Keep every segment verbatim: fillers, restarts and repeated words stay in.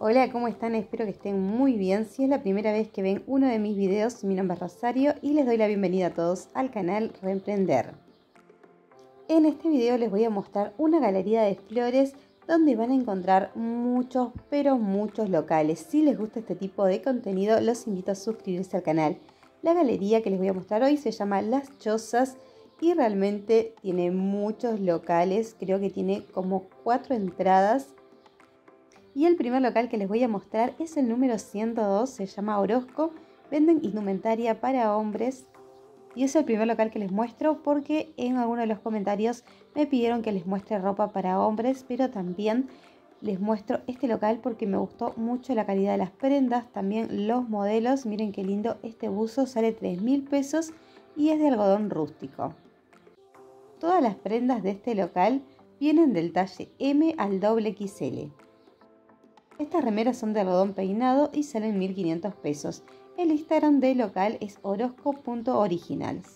Hola, ¿cómo están? Espero que estén muy bien. Si es la primera vez que ven uno de mis videos, mi nombre es Rosario y les doy la bienvenida a todos al canal Reemprender. En este video les voy a mostrar una galería de flores donde van a encontrar muchos, pero muchos locales. Si les gusta este tipo de contenido, los invito a suscribirse al canal. La galería que les voy a mostrar hoy se llama Las Chozas y realmente tiene muchos locales. Creo que tiene como cuatro entradas. Y el primer local que les voy a mostrar es el número ciento dos, se llama Orozco. Venden indumentaria para hombres. Y es el primer local que les muestro porque en alguno de los comentarios me pidieron que les muestre ropa para hombres, pero también les muestro este local porque me gustó mucho la calidad de las prendas, también los modelos. Miren qué lindo, este buzo sale tres mil pesos y es de algodón rústico. Todas las prendas de este local vienen del talle eme al doble equis ele. Estas remeras son de algodón peinado y salen mil quinientos pesos. El Instagram del local es orozco punto originals.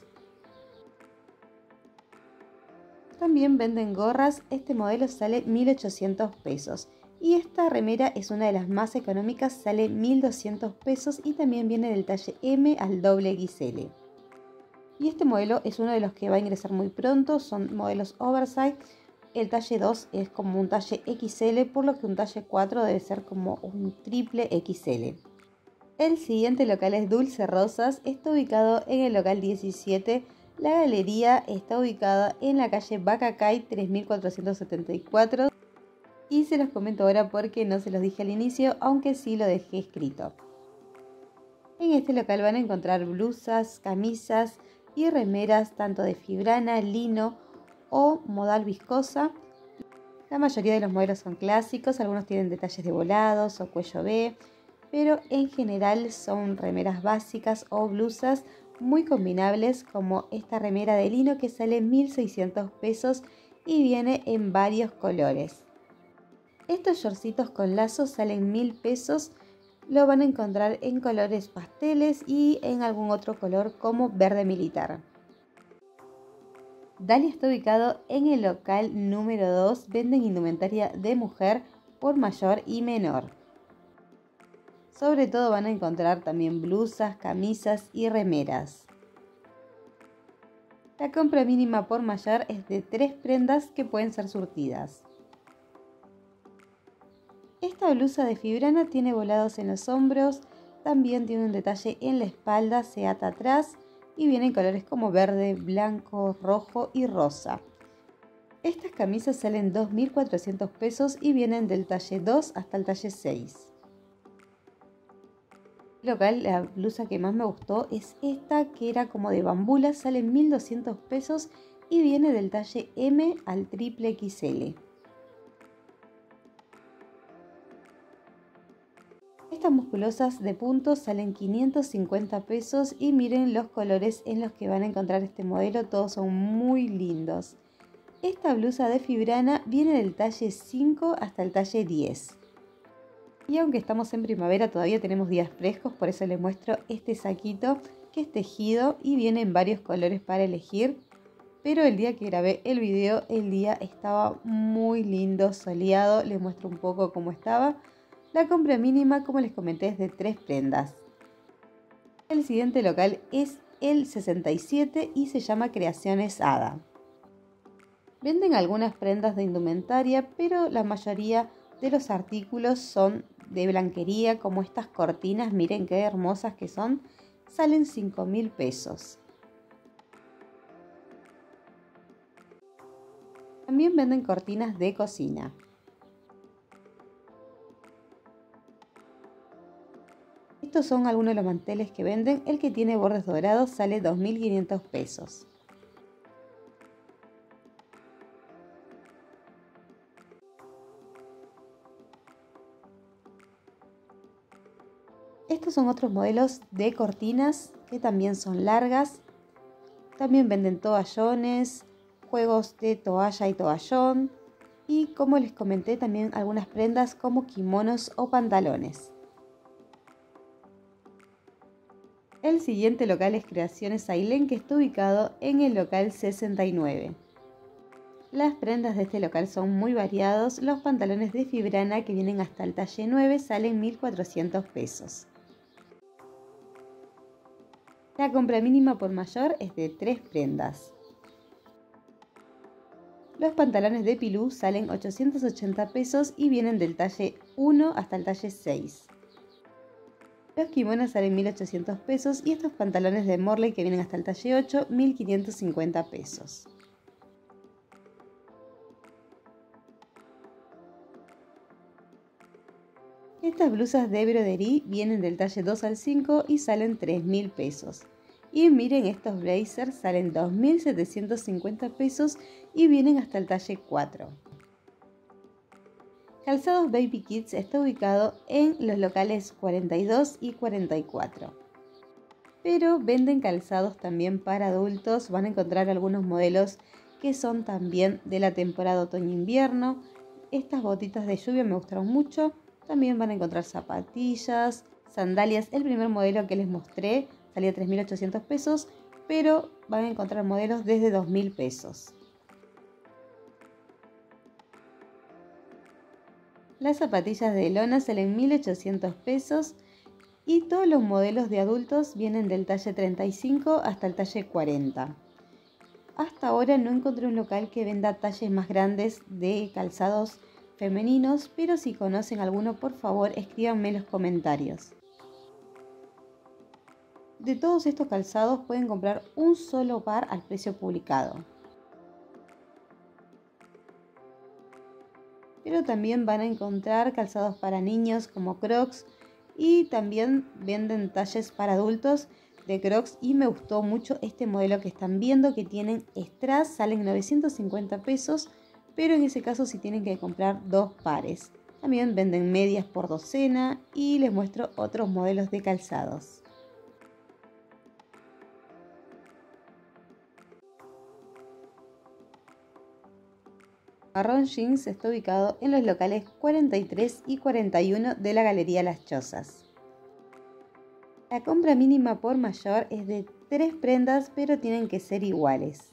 También venden gorras, este modelo sale mil ochocientos pesos. Y esta remera es una de las más económicas, sale mil doscientos pesos y también viene del talle eme al doble equis ele. Y este modelo es uno de los que va a ingresar muy pronto, son modelos oversize. El talle dos es como un talle equis ele, por lo que un talle cuatro debe ser como un triple equis ele. El siguiente local es Dulce Rosas, está ubicado en el local diecisiete. La galería está ubicada en la calle Bacacay tres mil cuatrocientos setenta y cuatro. Y se los comento ahora porque no se los dije al inicio, aunque sí lo dejé escrito. En este local van a encontrar blusas, camisas y remeras tanto de fibrana, lino o modal viscosa. La mayoría de los modelos son clásicos, algunos tienen detalles de volados o cuello ve, pero en general son remeras básicas o blusas muy combinables, como esta remera de lino que sale mil seiscientos pesos y viene en varios colores. Estos shortcitos con lazos salen mil pesos, lo van a encontrar en colores pasteles y en algún otro color como verde militar. Dalia está ubicado en el local número dos, venden indumentaria de mujer por mayor y menor. Sobre todo van a encontrar también blusas, camisas y remeras. La compra mínima por mayor es de tres prendas que pueden ser surtidas. Esta blusa de fibrana tiene volados en los hombros, también tiene un detalle en la espalda, se ata atrás y viene en colores como verde, blanco, rojo y rosa. Estas camisas salen dos mil cuatrocientos pesos y vienen del talle dos hasta el talle seis. Local, la blusa que más me gustó es esta que era como de bambula, sale mil doscientos pesos y viene del talle eme al triple equis ele. Estas musculosas de punto salen quinientos cincuenta pesos y miren los colores en los que van a encontrar este modelo, todos son muy lindos. Esta blusa de fibrana viene del talle cinco hasta el talle diez. Y aunque estamos en primavera todavía tenemos días frescos, por eso les muestro este saquito que es tejido y viene en varios colores para elegir. Pero el día que grabé el video, el día estaba muy lindo, soleado, les muestro un poco cómo estaba. La compra mínima, como les comenté, es de tres prendas. El siguiente local es el sesenta y siete y se llama Creaciones Ada. Venden algunas prendas de indumentaria, pero la mayoría de los artículos son de blanquería, como estas cortinas, miren qué hermosas que son, salen cinco mil pesos. También venden cortinas de cocina. Estos son algunos de los manteles que venden, el que tiene bordes dorados sale dos mil quinientos pesos. Estos son otros modelos de cortinas que también son largas. También venden toallones, juegos de toalla y toallón. Y como les comenté también algunas prendas como kimonos o pantalones. El siguiente local es Creaciones Ailén, que está ubicado en el local sesenta y nueve. Las prendas de este local son muy variados. Los pantalones de fibrana que vienen hasta el talle nueve salen mil cuatrocientos pesos. La compra mínima por mayor es de tres prendas. Los pantalones de pilú salen ochocientos ochenta pesos y vienen del talle uno hasta el talle seis. Los kimonos salen mil ochocientos pesos y estos pantalones de Morley que vienen hasta el talle ocho, mil quinientos cincuenta pesos. Estas blusas de broderie vienen del talle dos al cinco y salen tres mil pesos. Y miren, estos blazers salen dos mil setecientos cincuenta pesos y vienen hasta el talle cuatro. Calzados Baby Kids está ubicado en los locales cuarenta y dos y cuarenta y cuatro. Pero venden calzados también para adultos. Van a encontrar algunos modelos que son también de la temporada otoño-invierno. Estas botitas de lluvia me gustaron mucho. También van a encontrar zapatillas, sandalias. El primer modelo que les mostré salía tres mil ochocientos pesos, pero van a encontrar modelos desde dos mil pesos. Las zapatillas de lona salen mil ochocientos pesos y todos los modelos de adultos vienen del talle treinta y cinco hasta el talle cuarenta. Hasta ahora no encontré un local que venda talles más grandes de calzados femeninos, pero si conocen alguno, por favor escríbanme en los comentarios. De todos estos calzados pueden comprar un solo par al precio publicado. Pero también van a encontrar calzados para niños como Crocs y también venden talles para adultos de Crocs y me gustó mucho este modelo que están viendo que tienen strass, salen novecientos cincuenta pesos, pero en ese caso sí tienen que comprar dos pares. También venden medias por docena y les muestro otros modelos de calzados. Marrón Jeans está ubicado en los locales cuarenta y tres y cuarenta y uno de la Galería Las Chozas. La compra mínima por mayor es de tres prendas, pero tienen que ser iguales.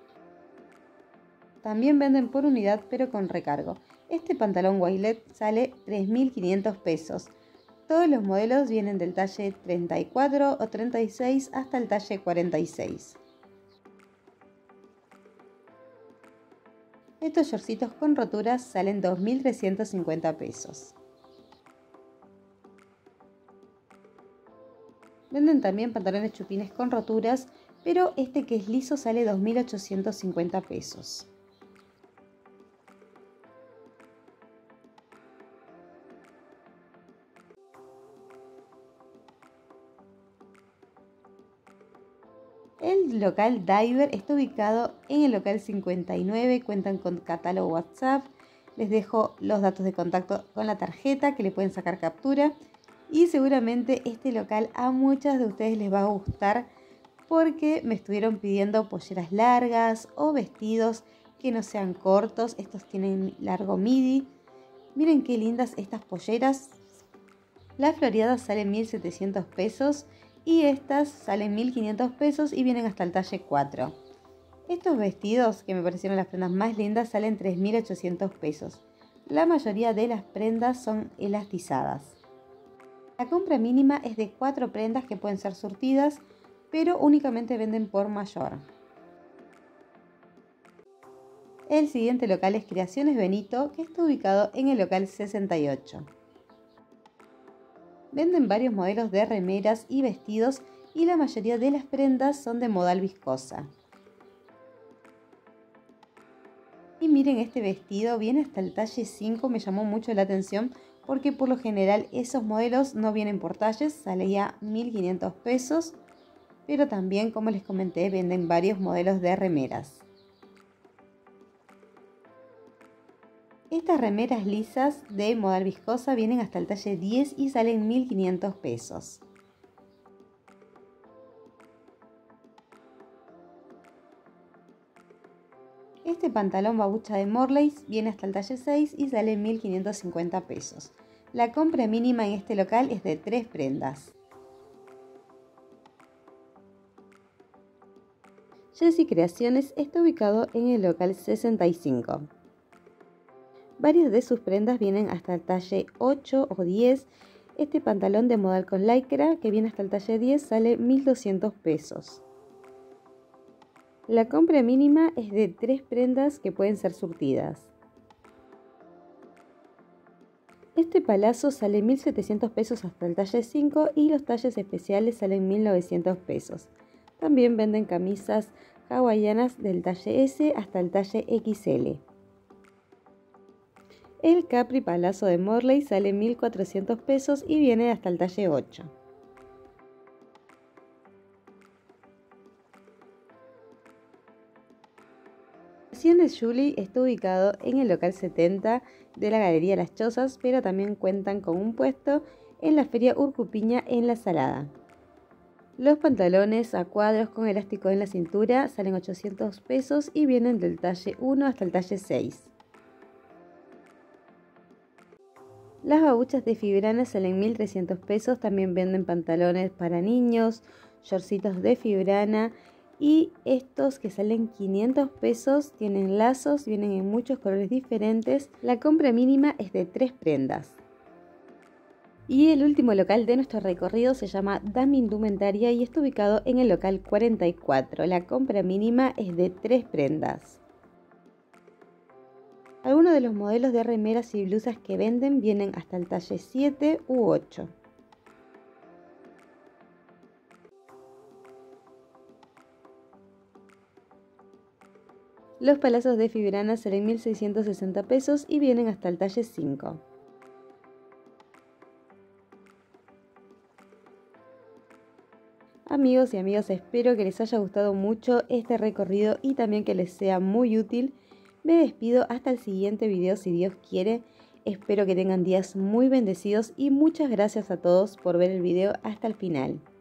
También venden por unidad, pero con recargo. Este pantalón Waylet sale tres mil quinientos pesos. Todos los modelos vienen del talle treinta y cuatro o treinta y seis hasta el talle cuarenta y seis. Estos shortcitos con roturas salen dos mil trescientos cincuenta pesos. Venden también pantalones chupines con roturas, pero este que es liso sale dos mil ochocientos cincuenta pesos. El local Diver está ubicado en el local cincuenta y nueve, cuentan con catálogo WhatsApp. Les dejo los datos de contacto con la tarjeta que le pueden sacar captura. Y seguramente este local a muchas de ustedes les va a gustar porque me estuvieron pidiendo polleras largas o vestidos que no sean cortos. Estos tienen largo midi. Miren qué lindas estas polleras. Las floreadas salen mil setecientos pesos. Y estas salen mil quinientos pesos y vienen hasta el talle cuatro. Estos vestidos, que me parecieron las prendas más lindas, salen tres mil ochocientos pesos. La mayoría de las prendas son elastizadas. La compra mínima es de cuatro prendas que pueden ser surtidas, pero únicamente venden por mayor. El siguiente local es Creaciones Benito, que está ubicado en el local sesenta y ocho. Venden varios modelos de remeras y vestidos y la mayoría de las prendas son de modal viscosa. Y miren, este vestido viene hasta el talle cinco, me llamó mucho la atención porque por lo general esos modelos no vienen por talles, sale ya mil quinientos pesos, pero también, como les comenté, venden varios modelos de remeras. Estas remeras lisas de modal viscosa vienen hasta el talle diez y salen mil quinientos pesos. Este pantalón babucha de Morley viene hasta el talle seis y sale mil quinientos cincuenta pesos. La compra mínima en este local es de tres prendas. Jessie Creaciones está ubicado en el local sesenta y cinco. Varias de sus prendas vienen hasta el talle ocho o diez. Este pantalón de modal con lycra que viene hasta el talle diez sale mil doscientos pesos. La compra mínima es de tres prendas que pueden ser surtidas. Este palazo sale mil setecientos pesos hasta el talle cinco y los talles especiales salen mil novecientos pesos. También venden camisas hawaianas del talle S hasta el talle equis ele. El Capri Palazzo de Morley sale mil cuatrocientos pesos y viene hasta el talle ocho. Creaciones Julie está ubicado en el local setenta de la Galería Las Chozas, pero también cuentan con un puesto en la Feria Urcupiña en La Salada. Los pantalones a cuadros con elástico en la cintura salen ochocientos pesos y vienen del talle uno hasta el talle seis. Las babuchas de fibrana salen mil trescientos pesos, también venden pantalones para niños, shortcitos de fibrana y estos que salen quinientos pesos, tienen lazos, vienen en muchos colores diferentes. La compra mínima es de tres prendas. Y el último local de nuestro recorrido se llama Dami Indumentaria y está ubicado en el local cuarenta y cuatro. La compra mínima es de tres prendas. Algunos de los modelos de remeras y blusas que venden vienen hasta el talle siete u ocho. Los palazos de fibrana salen mil seiscientos sesenta pesos y vienen hasta el talle cinco. Amigos y amigas, espero que les haya gustado mucho este recorrido y también que les sea muy útil. Me despido hasta el siguiente video si Dios quiere. Espero que tengan días muy bendecidos y muchas gracias a todos por ver el video hasta el final.